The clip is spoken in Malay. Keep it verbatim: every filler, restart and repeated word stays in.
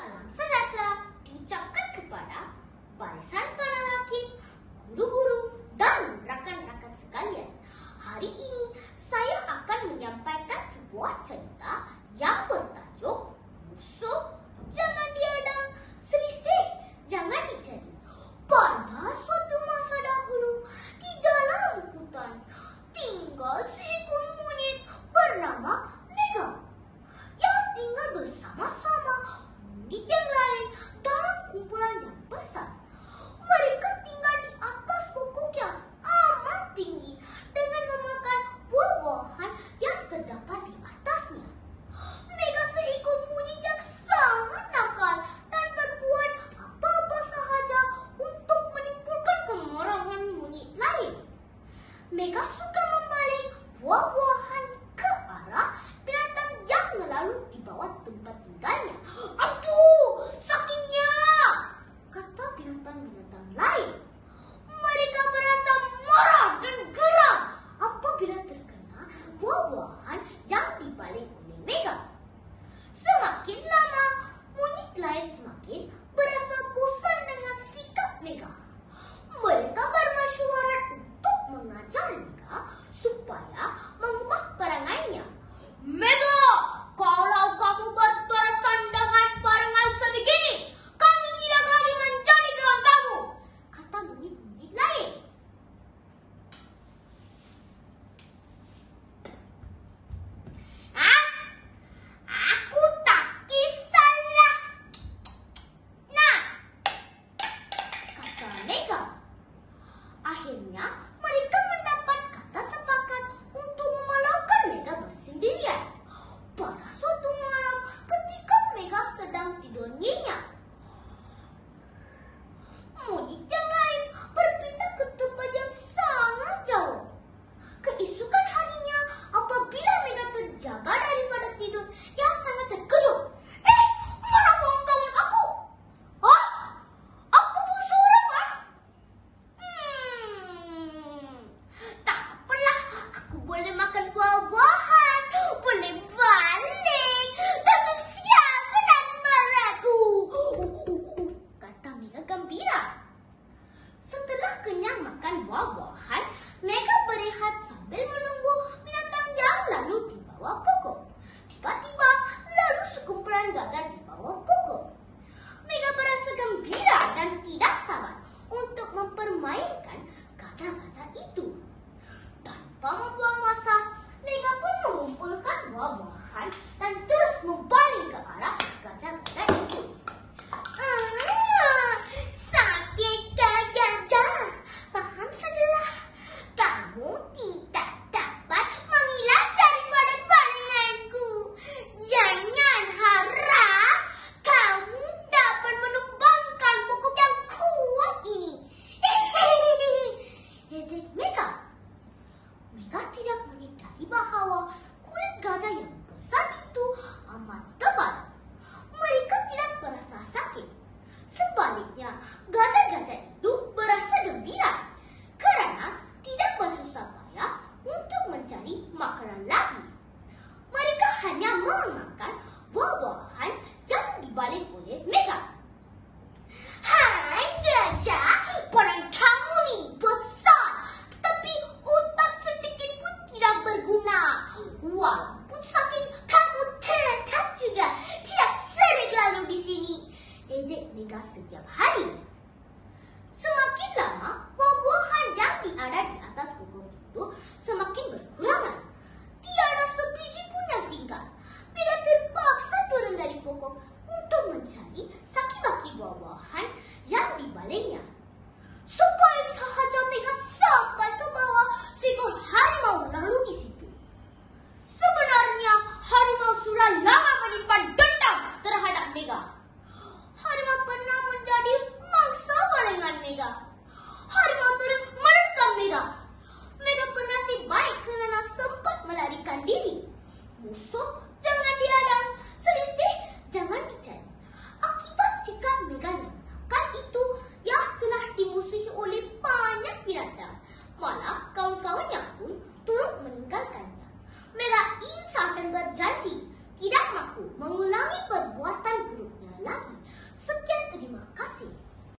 Salam sejahtera diucapkan kepada barisan para hakim, guru-guru, dan rakan-rakan sekalian. Hari ini saya akan menyampaikan sebuah cerita yang bertajuk Musuh, Jangan, Diadang, Selisih, Jangan, Dicari. Pada suatu masa dahulu, di dalam hutan, tinggal seekor monyet bernama Mega yang tinggal bersama-sama monyet yang lain dalam kumpulan yang besar. Mereka tinggal di atas pokok yang amat tinggi dengan memakan buah-buahan yang terdapat di atasnya. Mega seekor monyet yang sangat nakal dan berbuat apa-apa sahaja untuk menimbulkan kemarahan monyet lain. Mega suka membaling buah-buahan ke arah binatang yang melalui di bawah tempat tinggalnya. Aduh, sakitnya, kata binatang-binatang lain. Mereka berasa marah dan geram apabila terkena buah-buahan yang dibaling oleh Mega. Semakin lama, monyet lain semakin berasa bosan dengan sikap Mega. Mereka bermasyuarat untuk mengajar Mega supaya mengubah perangainya. Mega, kalau kamu berterusan dengan perangai sebegini, kami tidak lagi menjadi kawan kamu, kata monyet-monyet lain. Hah? Aku tak kisahlah. Nah, kata Mega. Akhirnya mereka mendapat kata sepakat untuk memelaukan Mega bersendirian. Pada suatu malam ketika Mega sedang tidur nyenyak, monyet yang lain berpindah ke tempat yang sangat jauh. Keesokan harinya, apabila Mega terjaga daripada tidur yang sangat terkejut. Eh, mana kawan-kawan aku? Hah? Aku musuh orang, kan? Hmm, tak apalah, aku boleh makan buah-buahan, boleh balik, dan sesial benar-benarku, kata Mega gembira. Setelah kenyang makan buah-buahan, Mega berehat sambil menunggu binatang yang lalu di bawah pokok. Tiba-tiba, lalu sekumpulan gajah di bawah pokok. Mega berasa gembira dan tidak sabar untuk mempermainkan gajah-gajah itu. Tanpa membuang masa, Mega pun mengumpulkan buah-buahan dan terus membaling ke arah gajah-gajah itu. Ah, sakit gajah, tahan sajalah. Kamu tidak dapat mengilang daripada balinganku. Jangan harap kamu dapat menumbangkan pokok yang kuat ini. Hehehe, ejek Mega. Mega tidak mengetahui bahawa kulit gajah yang besar itu amat tebal. Mereka tidak berasa sakit. Sebaliknya, gajah-gajah itu berasa gembira kerana tidak bersusah payah untuk mencari makanan lagi. Mereka hanya memakan buah-buahan yang dibaling oleh Mega. Hai gajah, badan kamu ni besar, tetapi otak sedikit pun tidak berguna. Walaupun sakit, kamu tetap juga tidak sering lalu di sini, ejek Mega setiap hari. Semakin lama, buah-buahan yang ada di atas pokok itu semakin berkurangan. Tiada sebiji pun yang tinggal. Mega terpaksa turun dari pokok untuk mencari saki-baki buah-buahan yang dibalingnya. Sebaik sahaja Mega sampai ke bawah, seekor harimau lalu di situ. Sebenarnya, harimau sudah lama menyimpan dendam terhadap Mega. Harimau pernah menjadi mangsa balingan Mega. Harimau terus menerkam Mega. Mega bernasib baik kerana sempat melarikan diri. Musuh, jangan diadang, selisih, jangan dicari. Akibat sikap Mega yang nakal itu, ia telah dimusuhi oleh banyak binatang. Malah kawan-kawannya pun turut meninggalkannya. Mega insaf dan berjanji